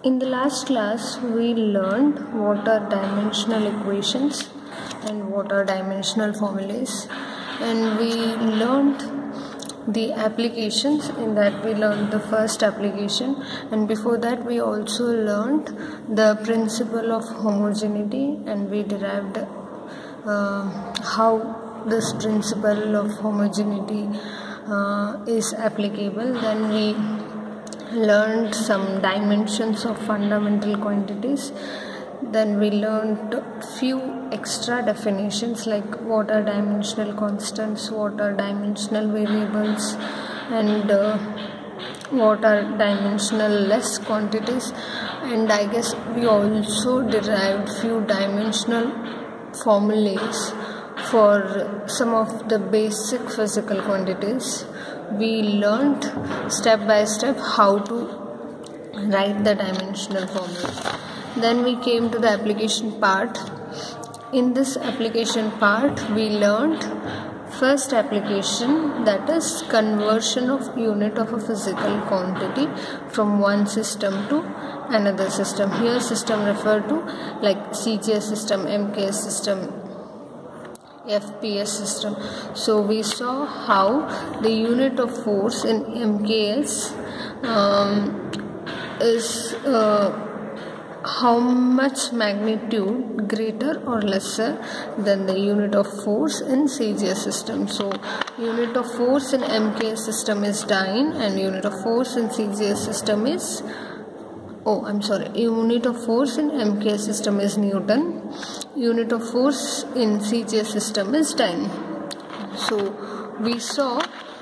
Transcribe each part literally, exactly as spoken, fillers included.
In the last class, we learned what are dimensional equations and what are dimensional formulas, and we learned the applications. In that, we learned the first application, and before that, we also learned the principle of homogeneity, and we derived uh, how this principle of homogeneity uh, is applicable. Then we learned some dimensions of fundamental quantities. Then we learned few extra definitions like what are dimensional constants, what are dimensional variables, and uh, what are dimensionless quantities. And I guess we also derived few dimensional formulas for some of the basic physical quantities. We learned step by step how to write the dimensional formula. Then we came to the application part. In this application part, we learned first application, that is conversion of unit of a physical quantity from one system to another system. Here system referred to like C G S system, M K S system, F P S system. So we saw how the unit of force in M K S um, is uh, how much magnitude greater or lesser than the unit of force in C G S system. So unit of force in M K S system is dyne, and unit of force in C G S system is Oh, I'm sorry. Unit of force in M K S system is Newton. Unit of force in C G S system is dyne. So we saw,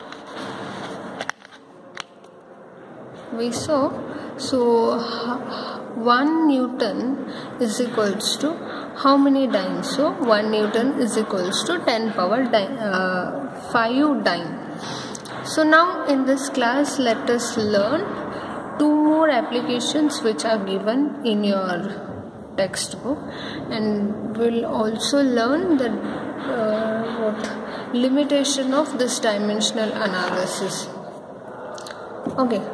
we saw, so one Newton is equals to how many dynes? So one Newton is equals to ten power dyne, uh, five dyne. So now in this class, let us learn two more applications which are given in your textbook, and we'll also learn the uh, what limitation of this dimensional analysis. Okay,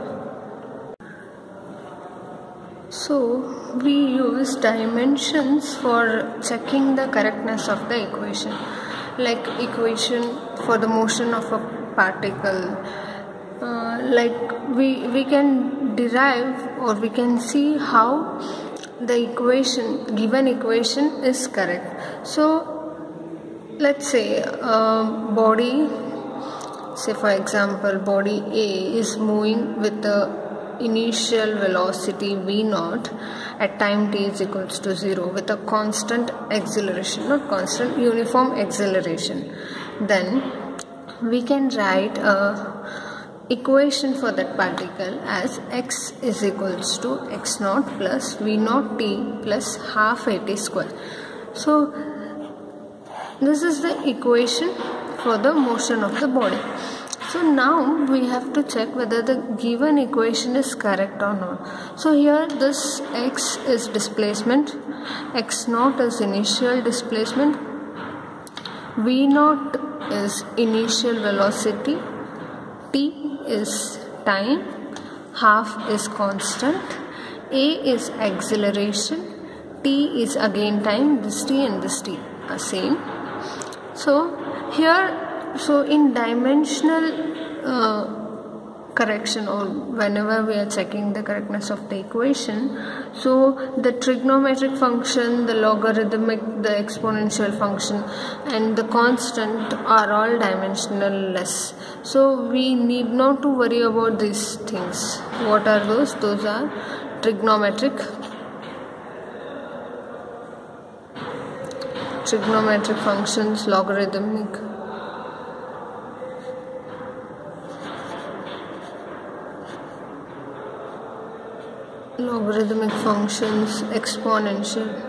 so we use dimensions for checking the correctness of the equation, like equation for the motion of a particle. Uh, like we we can derive or we can see how the equation, given equation is correct. So let's say uh, body, say for example body A is moving with the initial velocity v naught at time t is equals to zero with a constant acceleration, not constant, uniform acceleration. Then we can write a equation for that particle as x is equals to x naught plus v naught t plus half a t square. So this is the equation for the motion of the body. So now we have to check whether the given equation is correct or not. So here this x is displacement, x naught is initial displacement, v naught is initial velocity, t is time, half is constant, a is acceleration, t is again time, this t and this t are same. So here, so in dimensional uh, correction, or whenever we are checking the correctness of the equation, so the trigonometric function, the logarithmic, the exponential function, and the constant are all dimensionless. So we need not to worry about these things. What are those? Those are trigonometric, trigonometric functions, logarithmic, logarithmic functions, exponential.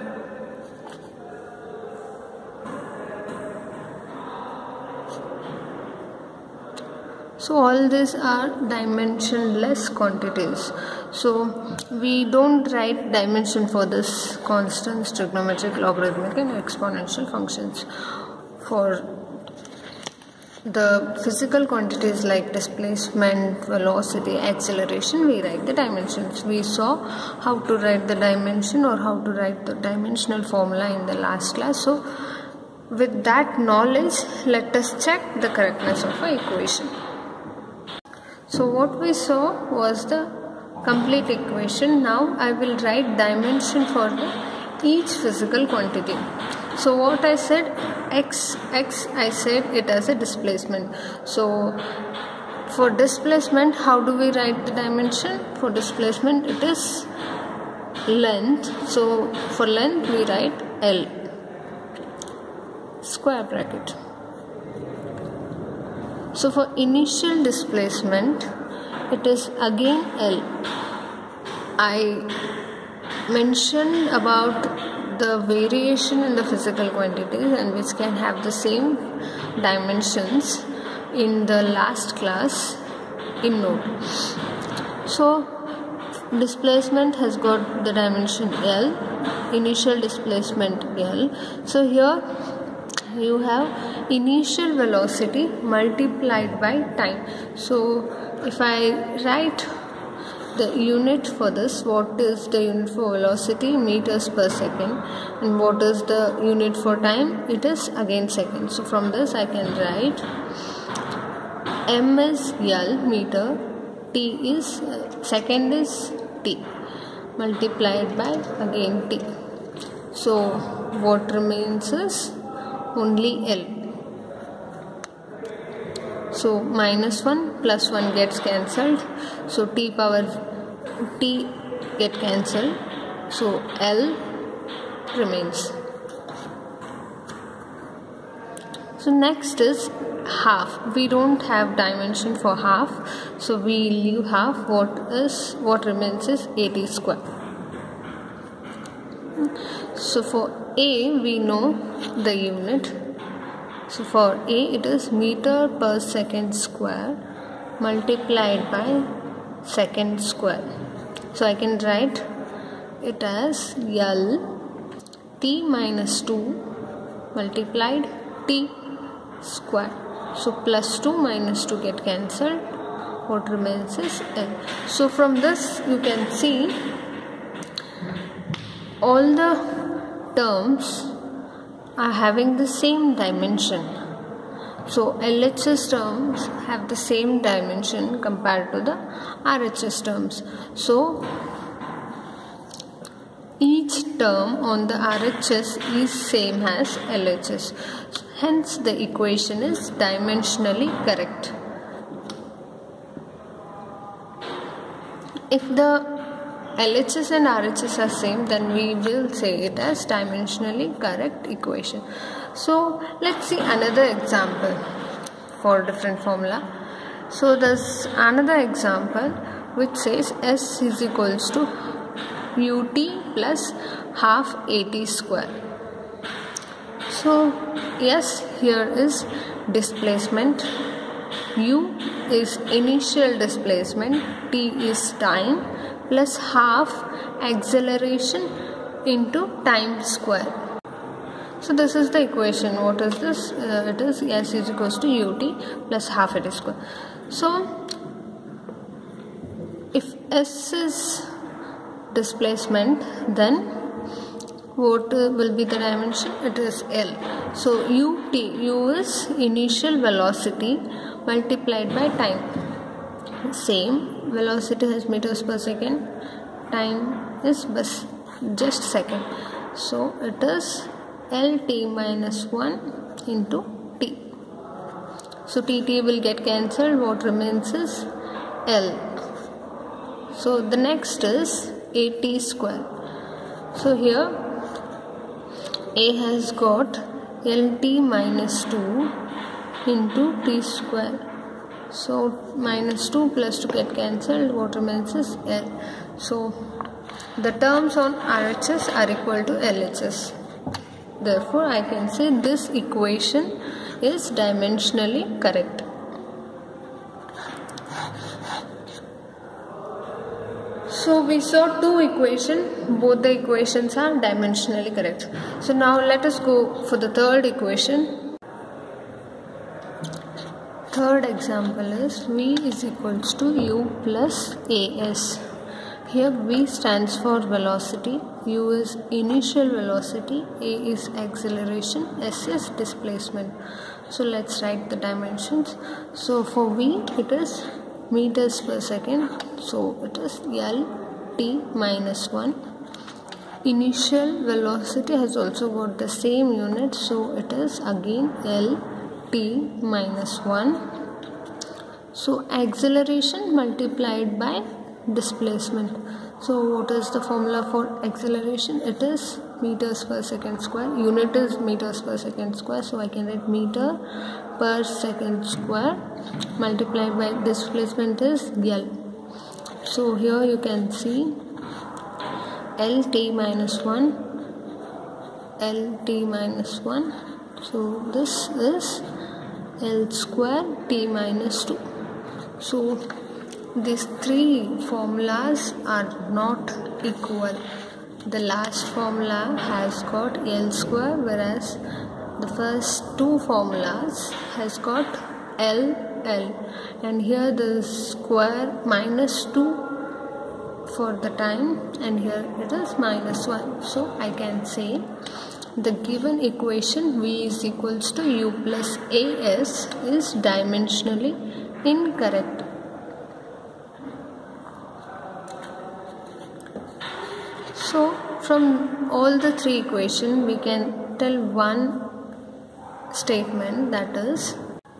So all these are dimensionless quantities. So we don't write dimension for this constants, trigonometric, logarithmic and exponential functions. For the physical quantities like displacement, velocity, acceleration, we write the dimensions. We saw how to write the dimension or how to write the dimensional formula in the last class. So with that knowledge, let us check the correctness of our equation. So what we saw was the complete equation. Now I will write dimension for the each physical quantity. So what I said, x, x I said it as a displacement. So for displacement, how do we write the dimension? For displacement, it is length. So for length, we write L, square bracket. So for initial displacement, it is again L. I mentioned about the variation in the physical quantities and which can have the same dimensions in the last class in note. So displacement has got the dimension L, initial displacement L. So here you have initial velocity multiplied by time. So if I write the unit for this, what is the unit for velocity? Meters per second. And what is the unit for time? It is again second. So from this I can write M is L, meter, T is uh, second is T, multiplied by again T. So what remains is only L. So minus one plus one gets cancelled. So T power T get cancelled. So L remains. So next is half. We don't have dimension for half. So we leave half. What is what remains is eighty square. So for A we know the unit. So for A it is meter per second square multiplied by second square. So I can write it as L T minus two multiplied T square. So plus two minus two get cancelled. What remains is L. So from this you can see all the terms are having the same dimension. So L H S terms have the same dimension compared to the R H S terms. So each term on the R H S is same as L H S. Hence the equation is dimensionally correct. If the L H S and R H S are same, then we will say it as dimensionally correct equation. So let's see another example for different formula. So there's another example which says S is equals to U T plus half A T square. So yes, here is displacement, U is initial displacement, T is time, plus half acceleration into time square. So this is the equation. What is this? Uh, it is S is equals to ut plus half A T square. So if S is displacement, then what uh, will be the dimension? It is L. So ut, u is initial velocity multiplied by time. Same, velocity has meters per second, time is bus just second. So it is L T minus one into T. So T T will get cancelled. What remains is L. So the next is A T square. So here A has got L T minus two into T square. So minus two plus two get cancelled. What remains is L. So the terms on R H S are equal to L H S. Therefore, I can say this equation is dimensionally correct. So we saw two equations. Both the equations are dimensionally correct. So now let us go for the third equation. third example is V is equals to U plus As. Here V stands for velocity, U is initial velocity, A is acceleration, S is displacement. So let's write the dimensions. So for V it is meters per second, so it is L T minus one. Initial velocity has also got the same unit, so it is again L T minus one. So acceleration multiplied by displacement. So what is the formula for acceleration? It is meters per second square. Unit is meters per second square, so I can write meter per second square multiplied by displacement is L. So here you can see L T minus one, L T minus one. So this is L square T minus two. So these three formulas are not equal. The last formula has got L square, whereas the first two formulas has got L, L, and here the square minus two for the time, and here it is minus one. So I can say the given equation V is equals to U plus As is dimensionally incorrect. So from all the three equations we can tell one statement, that is,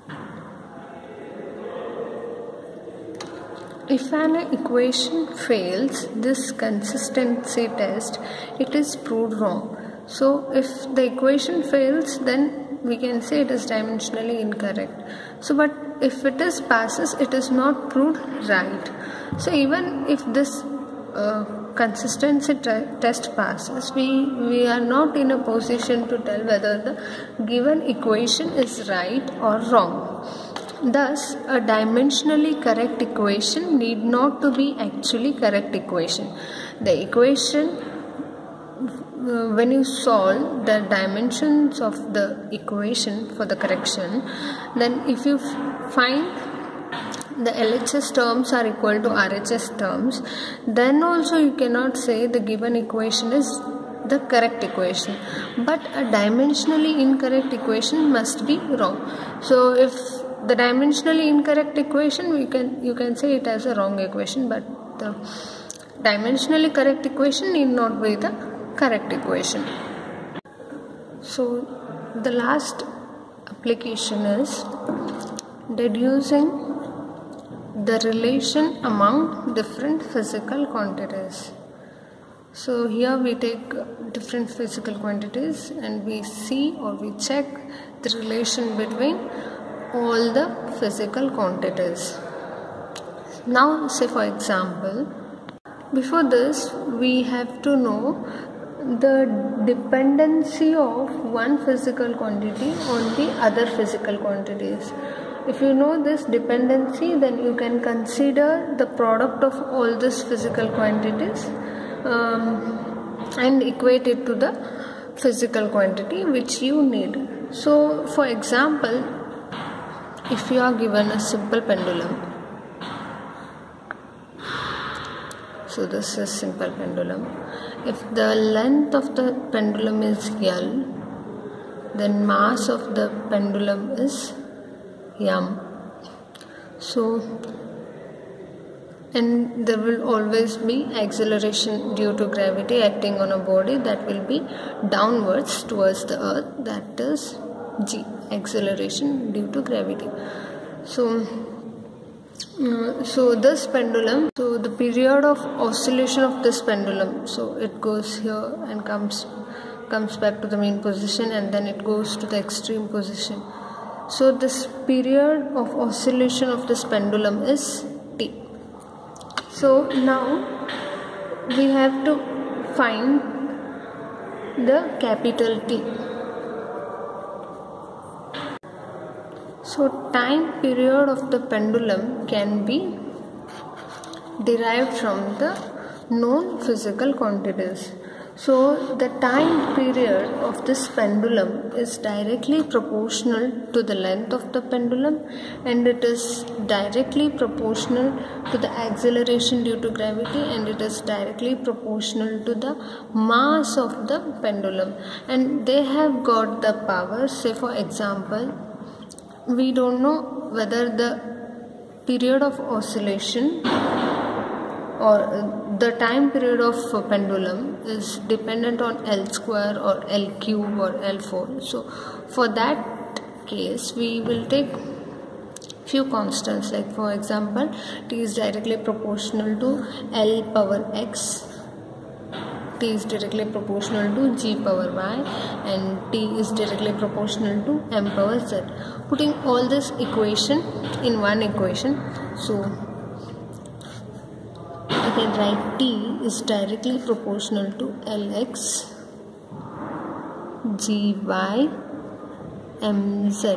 if an equation fails this consistency test, it is proved wrong. So if the equation fails, then we can say it is dimensionally incorrect. So but if it is passes, it is not proved right. So even if this uh, consistency test passes, we, we are not in a position to tell whether the given equation is right or wrong. Thus, a dimensionally correct equation need not to be actually correct equation. The equation, uh, when you solve the dimensions of the equation for the correction, then if you find the L H S terms are equal to R H S terms, then also you cannot say the given equation is the correct equation, but a dimensionally incorrect equation must be wrong. So if the dimensionally incorrect equation, we can you can say it as a wrong equation, but the dimensionally correct equation need not be the correct equation. So the last application is deducing the relation among different physical quantities. So here we take different physical quantities and we see or we check the relation between all the physical quantities. Now say for example, before this we have to know the dependency of one physical quantity on the other physical quantities. If you know this dependency, then you can consider the product of all these physical quantities um, and equate it to the physical quantity which you need. So for example, if you are given a simple pendulum, so this is simple pendulum. If the length of the pendulum is L, then mass of the pendulum is M. So, and there will always be acceleration due to gravity acting on a body that will be downwards towards the earth, that is G, acceleration due to gravity. So, uh, so this pendulum, so the period of oscillation of this pendulum, so it goes here and comes comes back to the mean position and then it goes to the extreme position. So this period of oscillation of this pendulum is T. So now we have to find the capital T. So time period of the pendulum can be derived from the known physical quantities. So the time period of this pendulum is directly proportional to the length of the pendulum, and it is directly proportional to the acceleration due to gravity, and it is directly proportional to the mass of the pendulum. And they have got the power. Say for example, we don't know whether the period of oscillation or the time period of pendulum is dependent on L square or L cube or L four. So for that case we will take few constants, like for example t is directly proportional to L power x, t is directly proportional to g power y, and t is directly proportional to m power z. Putting all this equation in one equation, so I can write t is directly proportional to Lx, Gy, Mz.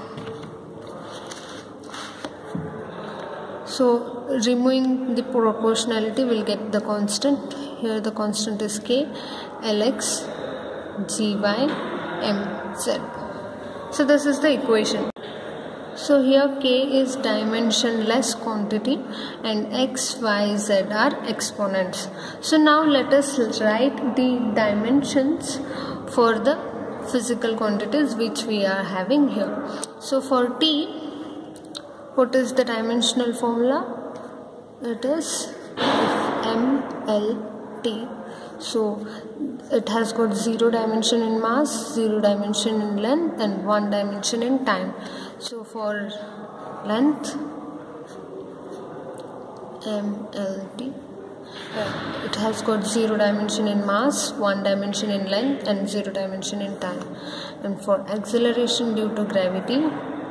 So removing the proportionality, we'll get the constant. Here the constant is k, Lx, Gy, Mz. So this is the equation. So here k is dimensionless quantity and x, y, z are exponents. So now let us write the dimensions for the physical quantities which we are having here. So for t, what is the dimensional formula? It is M L T. So it has got zero dimension in mass, zero dimension in length, and one dimension in time. So for length, M L T, uh, it has got zero dimension in mass, one dimension in length, and zero dimension in time. And for acceleration due to gravity,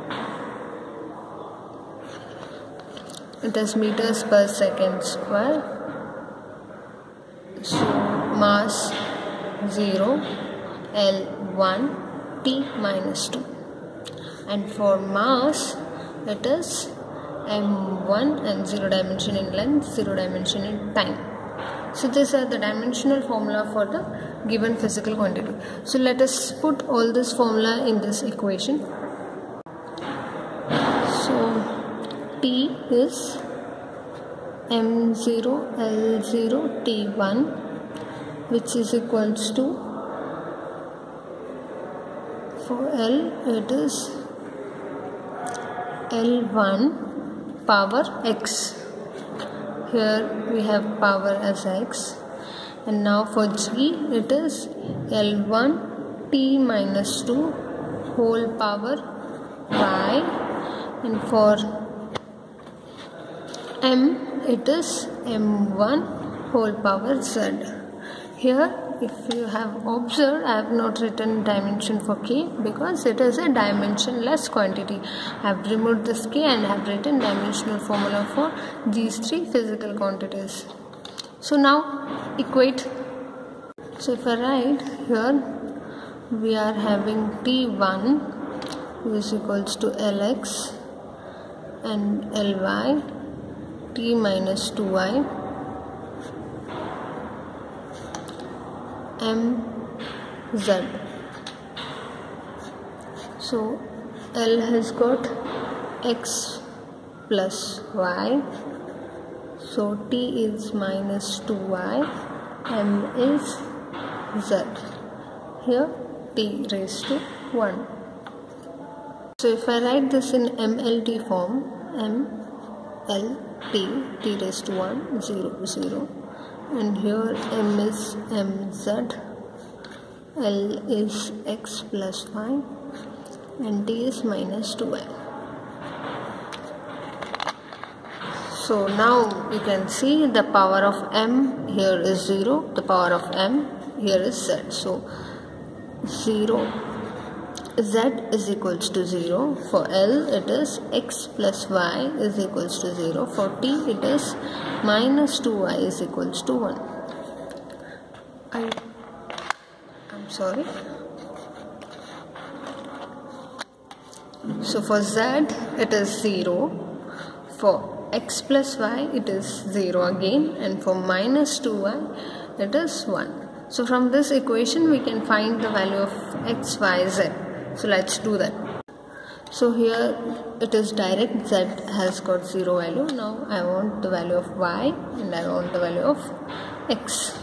it is meters per second square. So mass zero, L one, T minus two. And for mass, it is M one and zero dimension in length, zero dimension in time. So these are the dimensional formula for the given physical quantity. So let us put all this formula in this equation. So T is M zero, L zero, T one, which is equals to, for L it is L one power x. Here we have power as x. And now for g, it is L one t minus two whole power y. And for m, it is m one whole power z. Here, if you have observed, I have not written dimension for k because it is a dimensionless quantity. I have removed this k and I have written dimensional formula for these three physical quantities. So now equate. So if I write here, we are having T one is equals to Lx and Ly, T minus two y, Mz. So L has got x plus y, so t is minus two y, m is z. Here t raised to one. So if I write this in M L T form, M L T, t raised to one, zero, zero. And here m is mz, L is x plus y, and t is minus two y. So now you can see the power of m here is zero, the power of m here is z. So zero, z is equals to zero. For L it is x plus y is equals to zero. For t it is minus two y is equals to one. I, I'm sorry. So for z it is zero. For x plus y it is zero again, and for minus two y it is one. So from this equation we can find the value of x, y, z. So let's do that. So here it is direct, z has got zero value. Now I want the value of y and I want the value of x.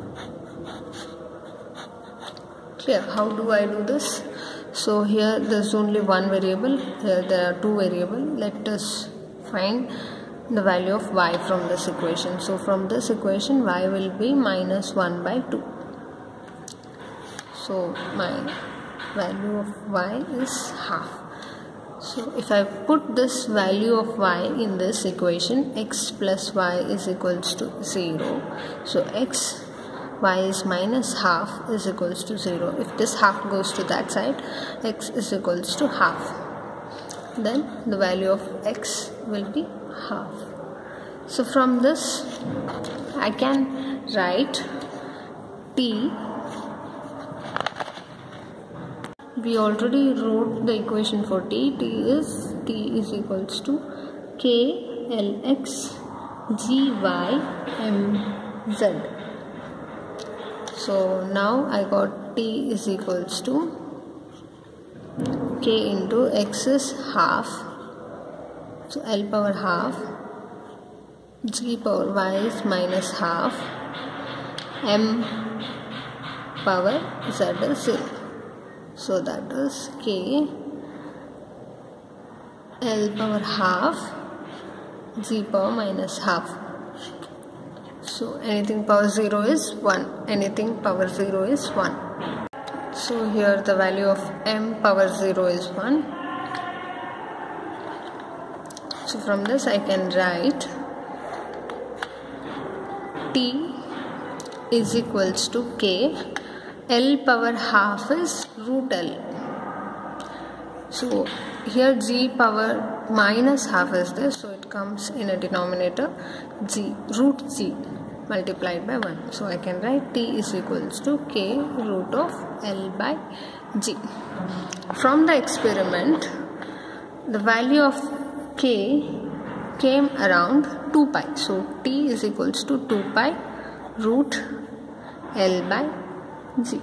Clear? How do I do this? So here there is only one variable, here there are two variables. Let us find the value of y from this equation. So from this equation y will be minus one by two. So my value of y is half. So if I put this value of y in this equation, x plus y is equals to zero. So x, y is minus half is equals to zero. If this half goes to that side, x is equals to half. Then the value of x will be half. So from this I can write t. We already wrote the equation for t. T is t is equals to k L x g y m z. So now I got t is equals to k into x is half. So L power half, g power y is minus half, m power z is zero. So that is k L power half, g power minus half. So anything power zero is one, anything power zero is one. So here the value of m power zero is one. So from this I can write t is equals to k. L power half is root L. So here g power minus half is this, so it comes in a denominator g, root g multiplied by one. So I can write t is equals to k root of L by g. From the experiment, the value of k came around two pi. So t is equals to two pi root L by g.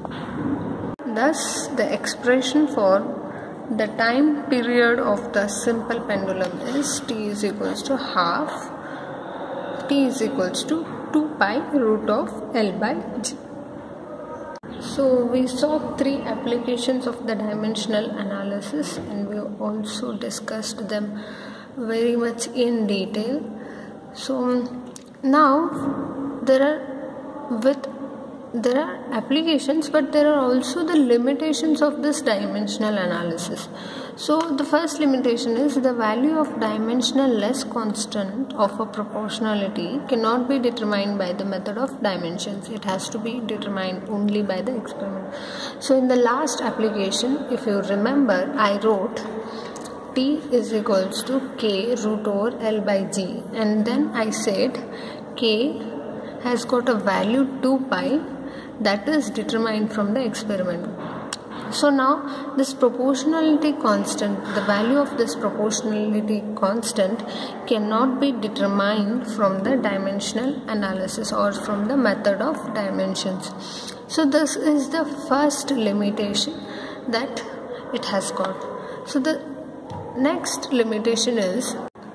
Thus the expression for the time period of the simple pendulum is t is equals to half, t is equals to two pi root of L by g. So we saw three applications of the dimensional analysis and we also discussed them very much in detail. So now there are with there are applications, but there are also the limitations of this dimensional analysis. So the first limitation is the value of dimensionless constant of a proportionality cannot be determined by the method of dimensions. It has to be determined only by the experiment. So in the last application, if you remember, I wrote t is equals to k root over L by g, and then I said k has got a value two pi that is determined from the experiment. So now this proportionality constant, the value of this proportionality constant cannot be determined from the dimensional analysis or from the method of dimensions. So this is the first limitation that it has got. So the next limitation is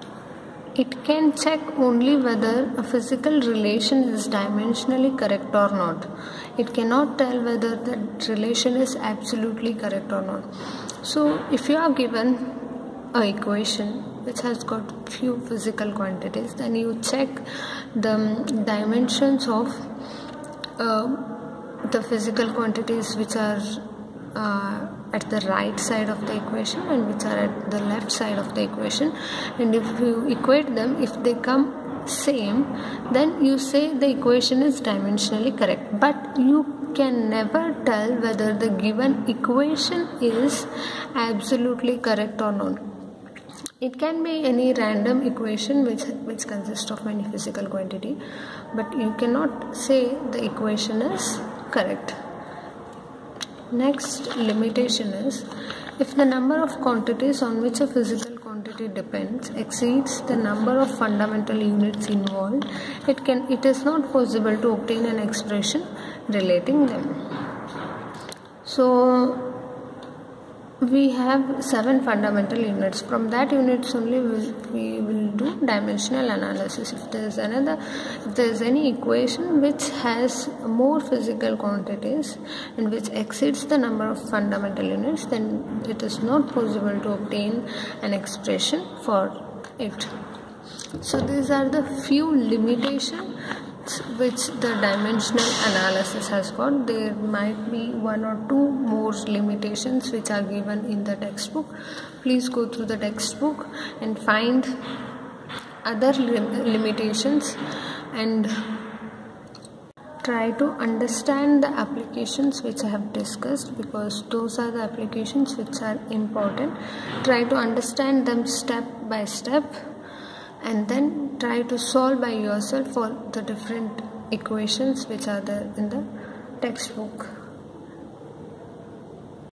it can check only whether a physical relation is dimensionally correct or not. It cannot tell whether the relation is absolutely correct or not. So if you are given an equation which has got few physical quantities, then you check the dimensions of uh, the physical quantities which are uh, at the right side of the equation and which are at the left side of the equation, and if you equate them, if they come same, then you say the equation is dimensionally correct. But you can never tell whether the given equation is absolutely correct or not. It can be any random equation which which consists of any physical quantity, but you cannot say the equation is correct. Next limitation is if the number of quantities on which a physical quantity quantity depends exceeds the number of fundamental units involved, it can it is not possible to obtain an expression relating them. So we have seven fundamental units. From that units only we'll, we will do dimensional analysis. If there is another, if there is any equation which has more physical quantities and which exceeds the number of fundamental units, then it is not possible to obtain an expression for it. So these are the few limitations which the dimensional analysis has got. There might be one or two more limitations which are given in the textbook. Please go through the textbook and find other lim limitations and try to understand the applications which I have discussed, because those are the applications which are important. Try to understand them step by step and then try to solve by yourself for the different equations which are there in the textbook.